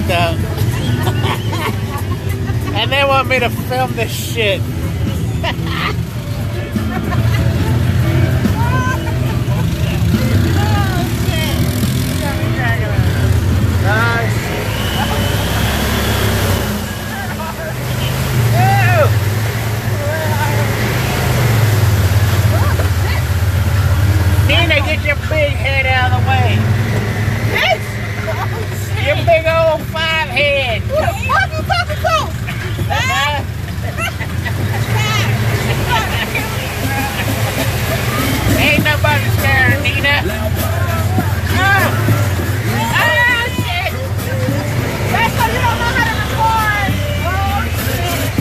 PhukDup. And they want me to film this shit. Nina, get your big head out of the way. Your big old 5 head. Who the fuck you talking to? Ain't nobody scared of Nina. Shit. That's why you don't know how to record. Oh, shit.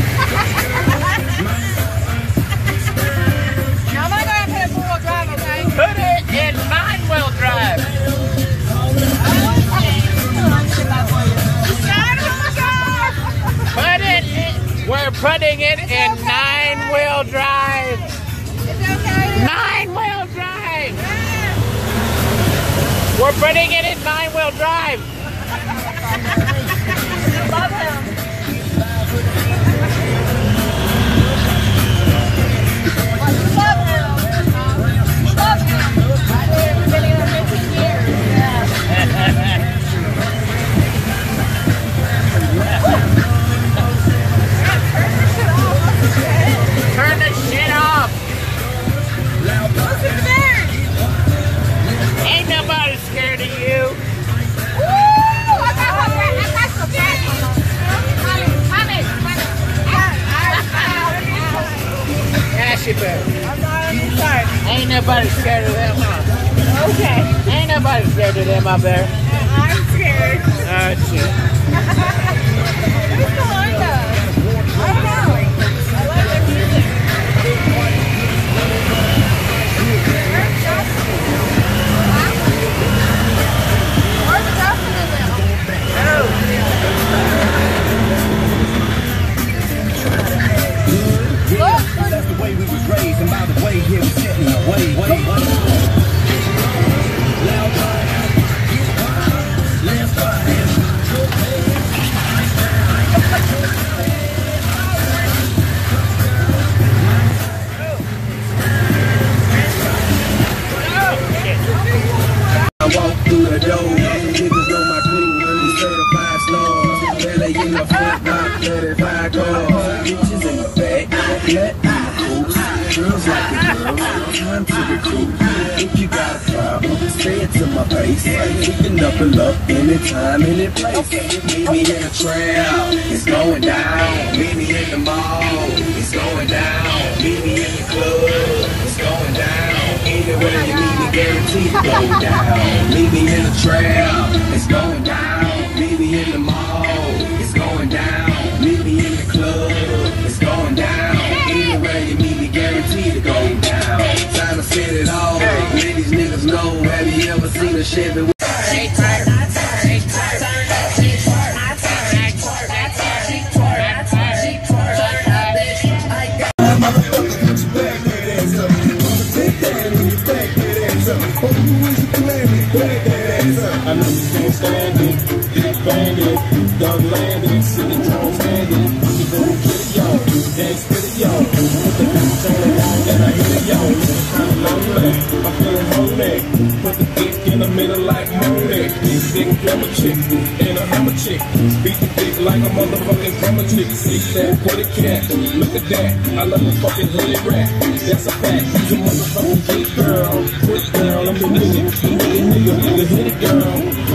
Now, I'm not going to put it 4-wheel drive, okay? Put it in 9-wheel drive. We're putting it in 9-wheel drive. Is it okay? 9-wheel drive. We're putting it in 9-wheel drive. Love him. Love him. Love him. I did. Been here 15 years. Yeah. Turn the shit off. Listen to that. Ain't nobody scared of you. Woo! I got some gas. Yeah, she better. I'm not on your side. Ain't nobody scared of them, huh? Okay. Ain't nobody scared of them up there. I'm scared. Oh, shit. Who's behind us? I don't know. I love their music. Where's Justin? Where's Justin in there? Look! That's the way we was raised, and by the way, here we sitting away. Loud fire, left fire. I walk through the door, niggas know my crew, really certified stars. Belly in the front, rock 35 cars. Bitches in the back, let out the girls like the girls, time to recruit. If you got a problem, say it to my face. We can double up anytime, any place. Meet me in the trail, it's going down. Meet me in the mall, it's going down. Meet me in the club, it's going down. Anywhere you meet me, guaranteed to go down. Meet me in the trail, it's going down. Meet me in the mall, it's going down. Meet me in the club, it's going down. Anywhere you meet me, guaranteed to go down. Time to set it all. Let these niggas know. Have you ever seen a Chevy? I know you can't stand it, big bandit, dog landing, city drone standing. You go get it, y'all, dance with it, y'all. Put the beats on the wall and I hit it, y'all. Kind of lonely, I'm feeling holy. Put the dick in the middle like Monet. Big drummer chick and a hammer chick. Beat the dick like a motherfucking drummer chick. See that, put a cat, look at that. I love a fucking hoodie rap, that's a fact. She's a motherfucking G girl, quick girl, I'm the nigga, hit it, girl.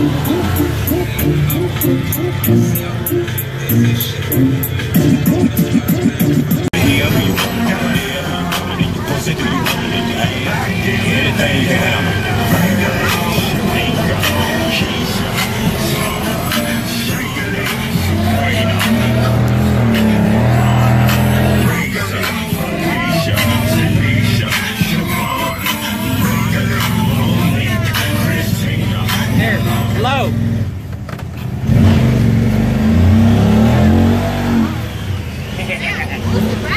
Hello. Right.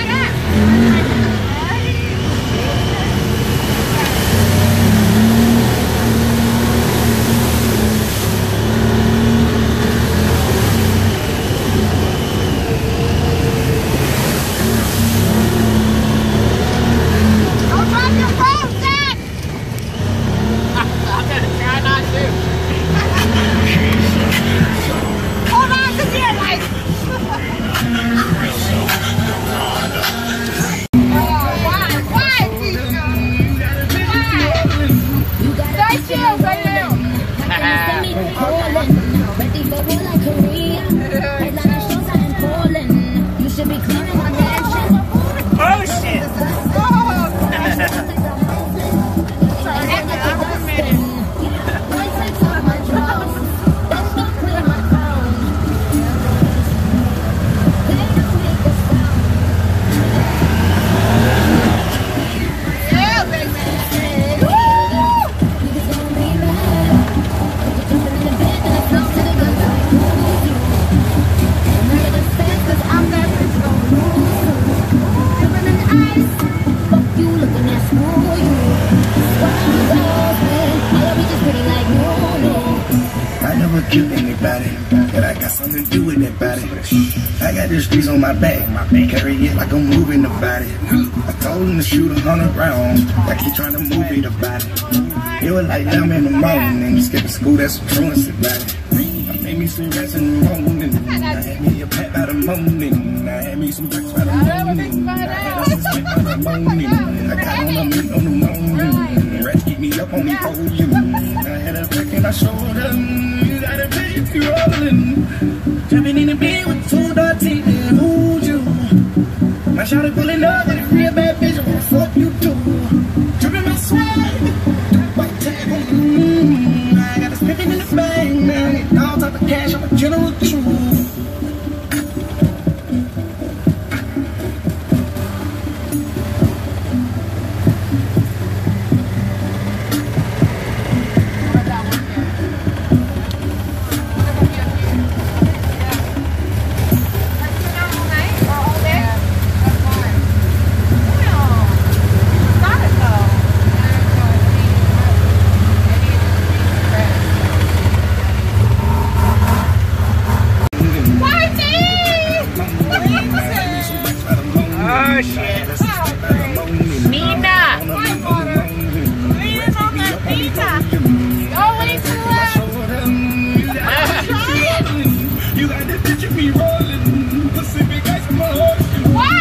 I got something to do with that body. I got the streets on my back. Carry it like I'm moving the body. I told him to shoot 100 rounds. Like he trying to move it about it. It was like 11 in the morning. Skipping school, that's some truancy about it. I made me some rest in the morning. I had me a pat by the morning. I had me some bricks by the morning. I had some spit by the morning. I got on a meat on the morning. Rats keep me up on the podium. I had a brick and I showed them. You got a baby rolling. Jumping in the bed with 2 dark teeth and who's you? My shawty pulling up with a real bad bitch. What the fuck you do? Dripping my swag. White tag on I got a spiffing in the bag. Now I get all type of cash. I'm a general true. Oh shit. Nina. You got the picture me rolling. Pacific ice from my ocean. Why,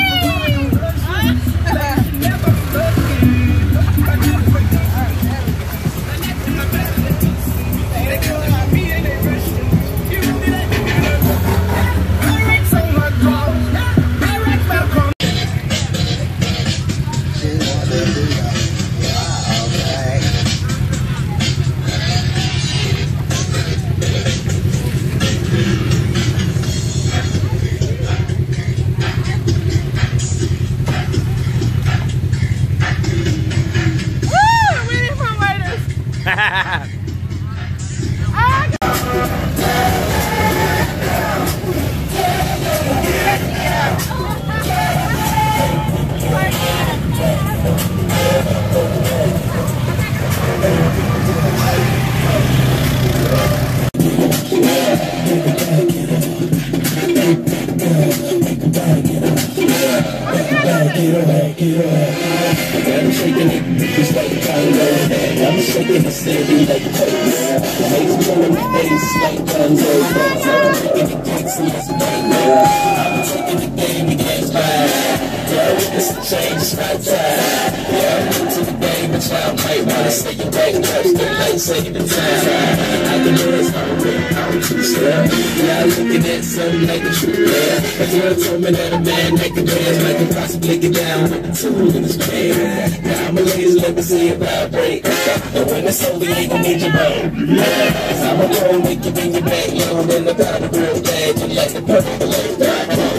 I'm shaking it, it's like a tango. I'm shaking the city like a tango. Makes me wanna face like tango. I'm making the kicks and it's tango. I'm taking the game and game's back. Yeah, it's a change, it's my time. Yeah, I'm new to the game, but y'all might wanna say you're back. Touch the light, say the time. I can do this hungry, I'm too slow. Y'all looking at something like a true man. A girl told me that a man that can dance might can possibly get down with the tool in his hand. Now I'm a lazy, let me see it vibrate. And when it's over, you ain't gon' need your bone. I'm a pro, make you bring your back low. Then I got a real bad, you like a purple, like that.